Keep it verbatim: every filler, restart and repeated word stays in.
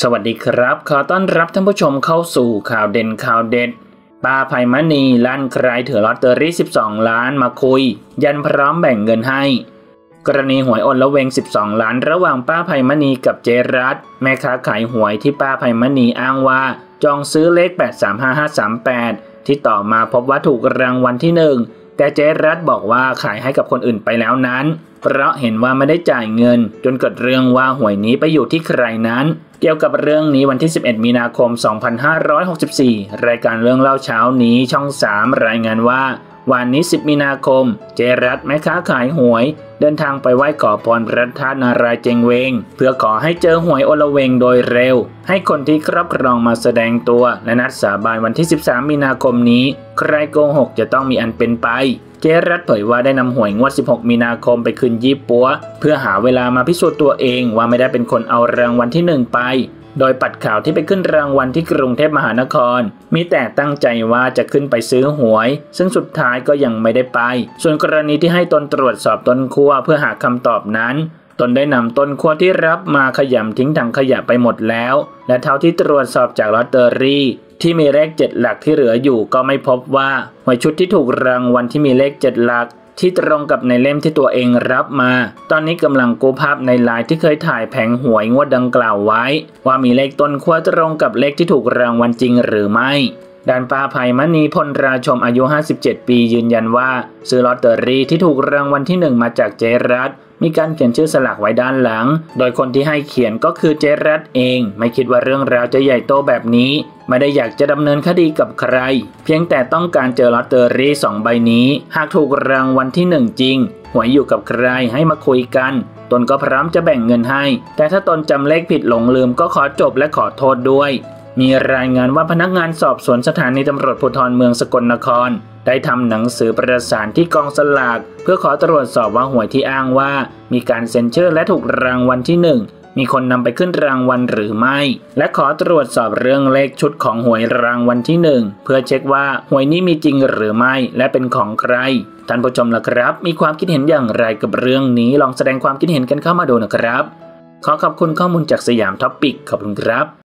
สวัสดีครับขอต้อนรับท่านผู้ชมเข้าสู่ข่าวเด่นข่าวเด็ดป้าไพมณีลั่นใครถือลอตเตอรี่สิบสองล้านมาคุยยันพร้อมแบ่งเงินให้กรณีหวยอลละเวงสิบสองล้านระหว่างป้าไพมณีกับเจรัตแม่ค้าขายหวยที่ป้าไพมณีอ้างว่าจองซื้อเลขแปด สาม ห้า ห้า สาม แปดที่ต่อมาพบว่าถูกรางวัลที่หนึ่งแต่เจรัตบอกว่าขายให้กับคนอื่นไปแล้วนั้นเพราะเห็นว่าไม่ได้จ่ายเงินจนเกิดเรื่องว่าหวยนี้ไปอยู่ที่ใครนั้นเกี่ยวกับเรื่องนี้วันที่สิบเอ็ดมีนาคมสองพันห้าร้อยหกสิบสี่รายการเรื่องเล่าเช้านี้ช่องสามรายงานว่าวันนี้สิบมีนาคมเจรัตแม่ค้าขายหวยเดินทางไปไหว้ขอพรพระธาตุนารายณ์เจงเวงเพื่อขอให้เจอหวยอลเวงโดยเร็วให้คนที่ครอบครองมาแสดงตัวและนัดสาบานวันที่สิบสามมีนาคมนี้ใครโกหกจะต้องมีอันเป็นไปเจรัตเผยว่าได้นำหวยงวดสิบหกมีนาคมไปคืนยี่ปัวเพื่อหาเวลามาพิสูจน์ตัวเองว่าไม่ได้เป็นคนเอารางวัลที่หนึ่งไปโดยปัดข่าวที่ไปขึ้นรางวัลที่กรุงเทพมหานครมีแต่ตั้งใจว่าจะขึ้นไปซื้อหวยซึ่งสุดท้ายก็ยังไม่ได้ไปส่วนกรณีที่ให้ตนตรวจสอบต้นขั้วเพื่อหาคำตอบนั้นตนได้นำต้นขั้วที่รับมาขยำทิ้งถังขยะไปหมดแล้วและเท่าที่ตรวจสอบจากลอตเตอรี่ที่มีเลขเจ็ดหลักที่เหลืออยู่ก็ไม่พบว่าหวยชุดที่ถูกรางวัลที่มีเลขเจ็ดหลักที่ตรงกับในเล่มที่ตัวเองรับมาตอนนี้กำลังกู้ภาพในไลน์ที่เคยถ่ายแผงหวยงวดดังกล่าวไว้ว่ามีเลขต้นขั้วตรงกับเลขที่ถูกรางวัลจริงหรือไม่ด้านป้าไพมณีพลราชมอายุห้าสิบเจ็ดปียืนยันว่าซื้อลอตเตอรี่ที่ถูกรางวัลที่หนึ่งมาจากเจรัตมีการเขียนชื่อสลากไว้ด้านหลังโดยคนที่ให้เขียนก็คือเจรัตเองไม่คิดว่าเรื่องราวจะใหญ่โตแบบนี้ไม่ได้อยากจะดำเนินคดีกับใครเพียงแต่ต้องการเจอลอตเตอรี่สองใบนี้หากถูกรางวัลที่หนึ่งจริงหวยอยู่กับใครให้มาคุยกันตนก็พร้อมจะแบ่งเงินให้แต่ถ้าตนจำเลขผิดหลงลืมก็ขอจบและขอโทษด้วยมีรายงานว่าพนักงานสอบสวนสถานีตำรวจภูธรเมืองสกลนครได้ทำหนังสือประสานที่กองสลากเพื่อขอตรวจสอบว่าหวยที่อ้างว่ามีการเซ็นชื่อและถูกรางวัลที่หนึ่งมีคนนำไปขึ้นรางวัลหรือไม่และขอตรวจสอบเรื่องเลขชุดของหวยรางวัลที่หนึ่งเพื่อเช็คว่าหวยนี้มีจริงหรือไม่และเป็นของใครท่านผู้ชมล่ะครับมีความคิดเห็นอย่างไรกับเรื่องนี้ลองแสดงความคิดเห็นกันเข้ามาดูนะครับขอขอบคุณข้อมูลจากสยามท็อปปิกขอบคุณครับ